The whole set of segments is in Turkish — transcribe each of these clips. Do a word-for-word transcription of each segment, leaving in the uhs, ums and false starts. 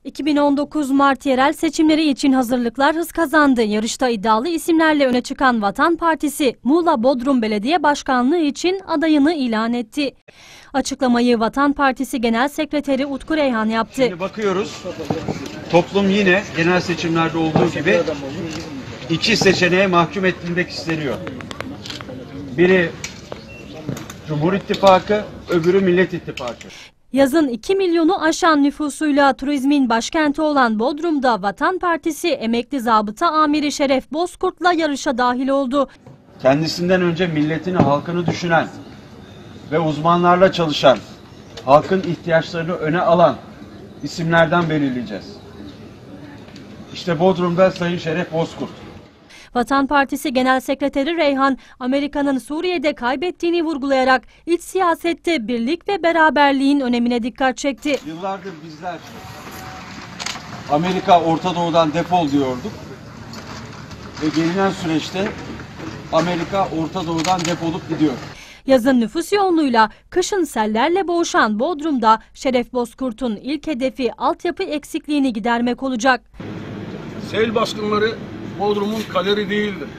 iki bin on dokuz Mart yerel seçimleri için hazırlıklar hız kazandı. Yarışta iddialı isimlerle öne çıkan Vatan Partisi, Muğla Bodrum Belediye Başkanlığı için adayını ilan etti. Açıklamayı Vatan Partisi Genel Sekreteri Utku Reyhan yaptı. Şimdi bakıyoruz, toplum yine genel seçimlerde olduğu gibi iki seçeneğe mahkum edilmek isteniyor. Biri Cumhur İttifakı, öbürü Millet İttifakı. Yazın iki milyonu aşan nüfusuyla turizmin başkenti olan Bodrum'da Vatan Partisi emekli zabıta amiri Şeref Bozkurt'la yarışa dahil oldu. Kendisinden önce milletini, halkını düşünen ve uzmanlarla çalışan, halkın ihtiyaçlarını öne alan isimlerden belirleyeceğiz. İşte Bodrum'da Sayın Şeref Bozkurt. Vatan Partisi Genel Sekreteri Reyhan, Amerika'nın Suriye'de kaybettiğini vurgulayarak iç siyasette birlik ve beraberliğin önemine dikkat çekti. Yıllardır bizler Amerika Orta Doğu'dan defol diyorduk ve gelinen süreçte Amerika Orta Doğu'dan defolup gidiyor. Yazın nüfus yoğunluğuyla kışın sellerle boğuşan Bodrum'da Şeref Bozkurt'un ilk hedefi altyapı eksikliğini gidermek olacak. Sel baskınları Bodrum'un kaderi değildir.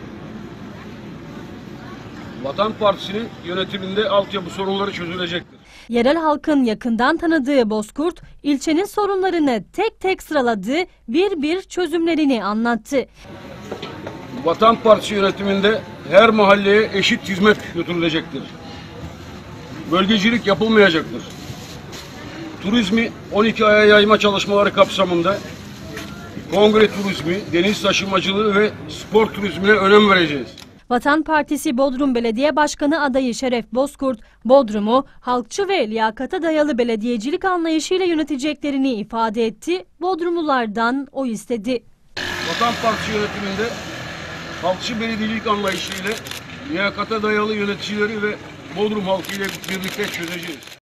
Vatan Partisi'nin yönetiminde altyapı sorunları çözülecektir. Yerel halkın yakından tanıdığı Bozkurt, ilçenin sorunlarını tek tek sıraladı, bir bir çözümlerini anlattı. Vatan Partisi yönetiminde her mahalleye eşit hizmet götürülecektir. Bölgecilik yapılmayacaktır. Turizmi on iki aya yayma çalışmaları kapsamında kongre turizmi, deniz taşımacılığı ve spor turizmine önem vereceğiz. Vatan Partisi Bodrum Belediye Başkanı adayı Şeref Bozkurt, Bodrum'u halkçı ve liyakata dayalı belediyecilik anlayışıyla yöneteceklerini ifade etti. Bodrumlulardan o istedi. Vatan Partisi yönetiminde halkçı belediyecilik anlayışıyla liyakata dayalı yöneticileri ve Bodrum halkı ile birlikte çözeceğiz.